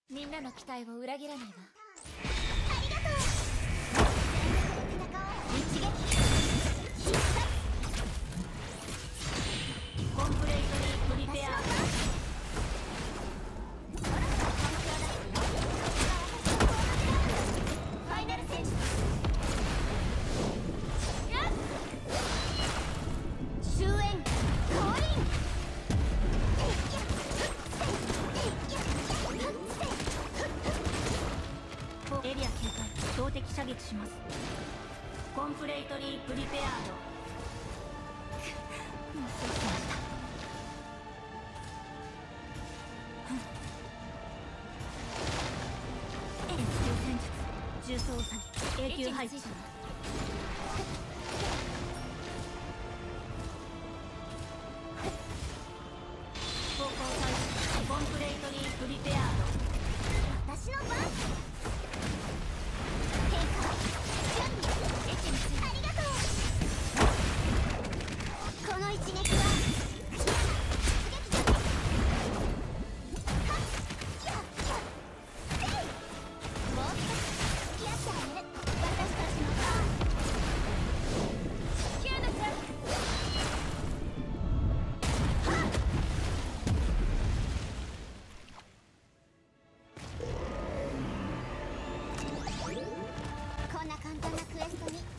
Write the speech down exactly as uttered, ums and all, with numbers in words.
みんなの期待を裏切らないわ。 ありがとう。戦おう。一撃必殺。 コンプレートにプリペア。 ファイナル戦士。終焉降臨。 エリア警戒、標的射撃します。コンプレートリープリペアード。 もうそうしました。 越級戦術、重装詐欺、永久配置。方向対策、コンプレートリープリペアード。 私の番。変化準備。エッチについてありがとう。この一撃はキアナ出撃準備。はっキャキャせい。もう少し付き合ってあげる。私たちの番。キアナちゃん。はっこんな簡単なクエストに